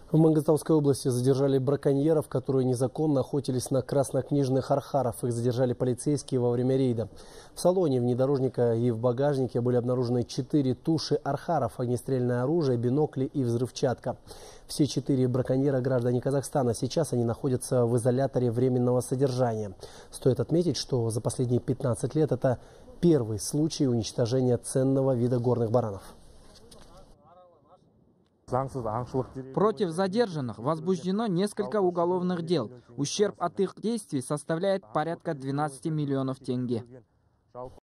В Мангостауской области задержали браконьеров, которые незаконно охотились на краснокнижных архаров. Их задержали полицейские во время рейда. В салоне внедорожника и в багажнике были обнаружены 4 туши архаров, огнестрельное оружие, бинокли и взрывчатка. Все 4 браконьера граждане Казахстана. Сейчас они находятся в изоляторе временного содержания. Стоит отметить, что за последние 15 лет это первый случай уничтожения ценного вида горных баранов. Против задержанных возбуждено несколько уголовных дел. Ущерб от их действий составляет порядка 12 миллионов тенге.